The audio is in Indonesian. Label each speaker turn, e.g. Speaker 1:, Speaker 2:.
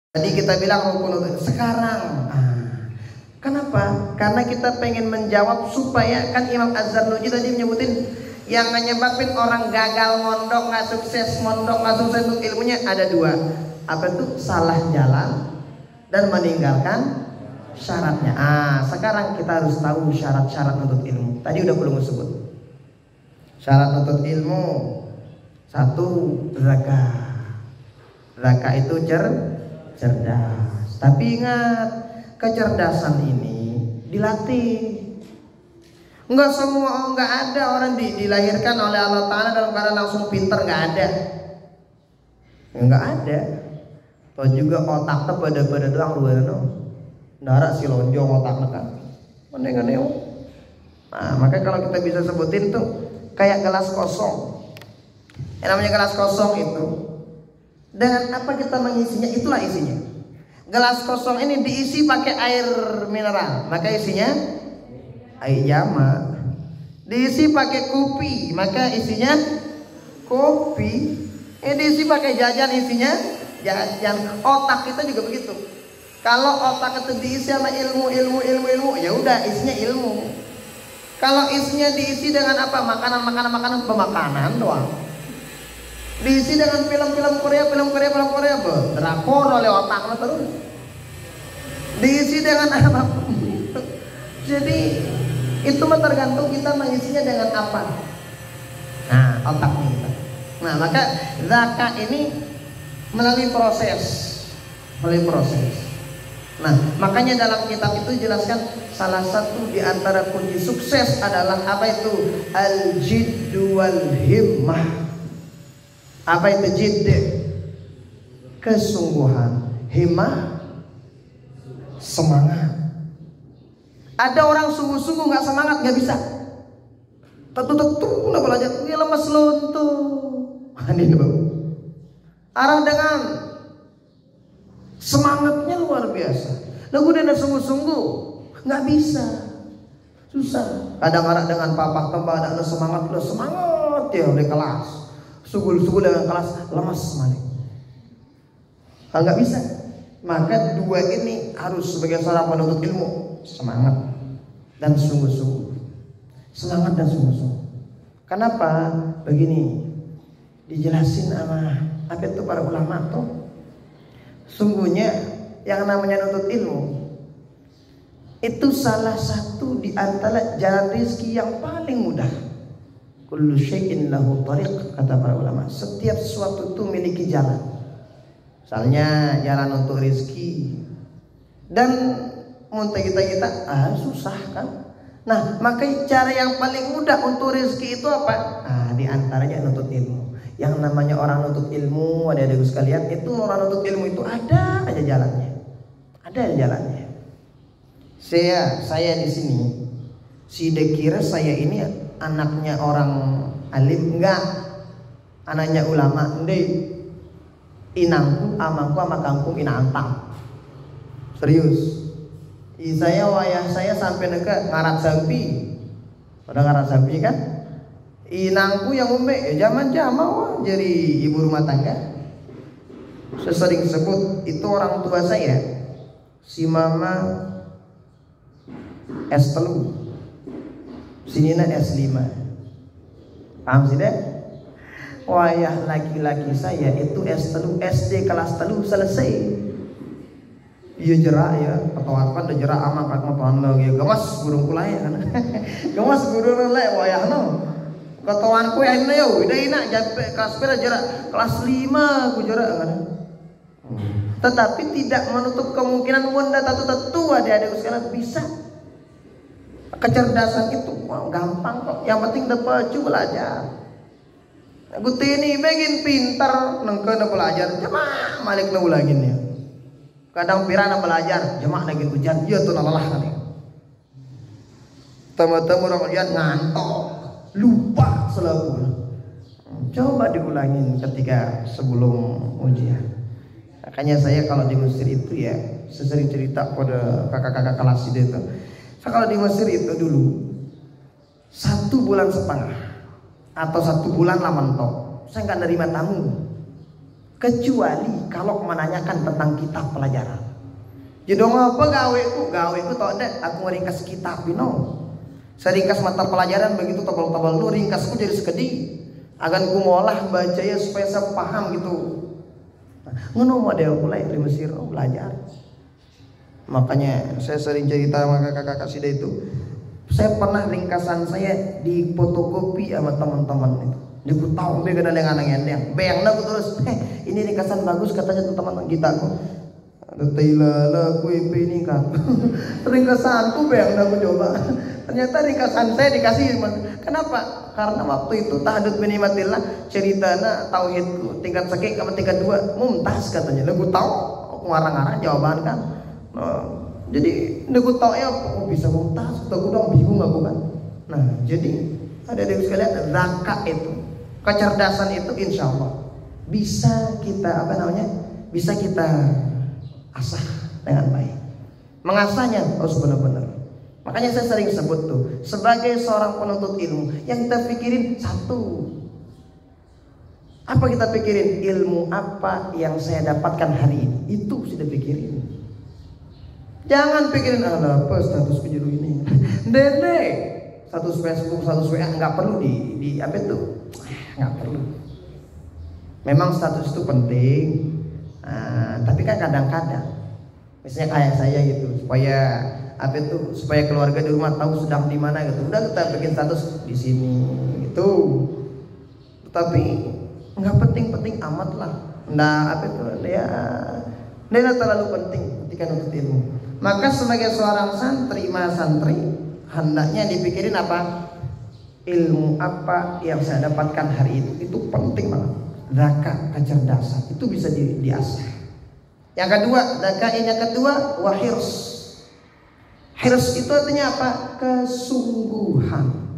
Speaker 1: Tadi kita bilang rukun sekarang. Kenapa? Karena kita pengen menjawab supaya kan Imam Az-Zarnuji tadi menyebutin yang nyebabin orang gagal mondok, nggak sukses untuk ilmunya ada dua. Apa itu? Salah jalan dan meninggalkan syaratnya. Sekarang kita harus tahu syarat-syarat untuk ilmu. Tadi udah belum sebut. Syarat untuk ilmu satu, zakat. Zakat itu cerdas. Tapi ingat, kecerdasan ini dilatih. Enggak ada orang dilahirkan oleh Allah Ta'ala dalam keadaan langsung pintar, enggak ada. Enggak ada. Atau juga otaknya pada doang luar no. Darah si lonjong otaknya kan. Meneng-meneng. Makanya kalau kita bisa sebutin tuh kayak gelas kosong. Yang namanya gelas kosong itu dengan apa kita mengisinya, itulah isinya. Gelas kosong ini diisi pakai air mineral, maka isinya air jamak. Diisi pakai kopi, maka isinya kopi. Diisi pakai jajan, isinya jajan. Otak kita juga begitu. Kalau otak itu diisi sama ilmu, ya udah isinya ilmu. Kalau isinya diisi dengan apa? Makanan pemakanan doang. Diisi dengan film Korea, drakor oleh otaknya terus. Diisi dengan apa? Jadi itu mah tergantung kita mengisinya dengan apa. Otaknya kita. Maka zakat ini melalui proses. Makanya dalam kitab itu jelaskan salah satu di antara kunci sukses adalah apa itu? Al-jiddu wal himmah. Apa itu jidd? Kesungguhan. Himmah, semangat. Ada orang sungguh-sungguh nggak semangat, nggak bisa. Tentu nak belajar, dia lemas luntuh. Ini arah dengan semangatnya luar biasa. Lalu dia sungguh-sungguh nggak bisa, susah. Kadang arah dengan papa tambah ada semangat ya oleh kelas. Sugul dengan kelas lemas manik. Nggak bisa. Maka dua ini harus sebagai seorang penuntut ilmu, semangat dan sungguh-sungguh. Semangat dan sungguh-sungguh. Kenapa? Begini, dijelasin sama apa itu para ulama tuh. Sungguhnya yang namanya nuntut ilmu itu salah satu di antara jalan rezeki yang paling mudah. Kullu syai'in lahu tariq, kata para ulama. Setiap sesuatu itu memiliki jalan. Misalnya jalan untuk rezeki. Dan muntah kita susah kan. Maka cara yang paling mudah untuk rezeki itu apa? Di antaranya nuntut ilmu. Yang namanya orang nuntut ilmu, adik-adik sekalian, itu orang nuntut ilmu itu ada aja jalannya. Ada jalannya. Saya di sini, si dekira saya ini anaknya orang alim, enggak, anaknya ulama. Inangku amangku sama kampung inaantang. Serius. Wayah saya sampai dekat ngarat sampi. Udah ngarat sampi kan? Inangku yang zaman jadi ibu rumah tangga. Saya sering sebut itu orang tua saya, si mama S3, sinina S5. Paham sih deh? Wayah laki-laki saya itu SD kelas 3 selesai. Iya jerak ya, ketawakan udah jerak amat katakan lagi. Gawas burung kulai kan. Gawas burung lek wayahno. Ketawanku ya ini yo, udah enak sampai kelas berapa jerak? Kelas 5 aku jerak kan. Tetapi tidak menutup kemungkinan bunda tatu adik-adik sekalian bisa. Kecerdasan itu gampang kok. Yang penting dapat belajar. Gusti ini begin pintar nengke belajar. Jemaah malik nau lagi nih. Kadang pirana belajar, jemaah lagi hujan. Iya tuh nalalah kan. Temu-temu orang lihat ngantok, lupa selalu. Coba diulangin ketika sebelum ujian. Makanya saya kalau di Mesir itu ya, saya sering cerita pada kakak-kakak kelas itu. Saya kalau di Mesir itu dulu 1,5 bulan atau 1 bulan lah mentok, saya nggak nerima tamu. kecuali kalau menanyakan tentang kitab pelajaran. Jadi apa gaweku tau deh aku ngeringkas kitab no. Seringkas mata pelajaran begitu tebal-tebal lu ringkasku jadi sekedih. Agan ku ngolah baca ya supaya saya paham gitu. Ngono model mulai di Mesir belajar. Makanya saya sering cerita sama kakak-kakak sida itu. Saya pernah ringkasan saya di fotokopi sama teman-teman itu. Dia ku tahu be kada lengan yang bayangna ku terus. Ini ringkasan bagus katanya teman-teman kita ku. Tailala ku ini kan. Ringkasanku bayangna ku coba. Ternyata ringkasan saya dikasih. Kenapa? Karena waktu itu tahdud binimatillah ceritana tauhidku tingkat sekek sama tingkat 2 mumtaz katanya. Lagu tahu aku ngarang-ngarang jawaban kan. Jadi lagu tahu ya aku bisa mumtaz. Aku dong bingung aku kan. Nah jadi ada yang sekalian zakat itu kecerdasan itu insya Allah bisa kita bisa kita asah dengan baik. Mengasahnya harus benar-benar. Makanya saya sering sebut tuh, sebagai seorang penuntut ilmu, yang kita pikirin satu. Apa kita pikirin? Ilmu apa yang saya dapatkan hari ini? Itu sudah pikirin. Jangan pikirin apa status kejudu ini. Dede, status Facebook, status WA nggak perlu di apa itu? Nggak perlu. Memang status itu penting, tapi kan kadang-kadang, misalnya kayak saya gitu, supaya keluarga di rumah tahu sedang di mana gitu. Udah kita bikin status di sini gitu. Tapi nggak penting-penting amat lah. Nah dia terlalu penting ketika nuntut ilmu. Maka sebagai seorang santri hendaknya dipikirin apa? Ilmu apa yang saya dapatkan hari ini? Itu penting banget. Zakat kecerdasan itu bisa diasah. Yang kedua, yang kedua wahirs. Hirs itu artinya apa? Kesungguhan.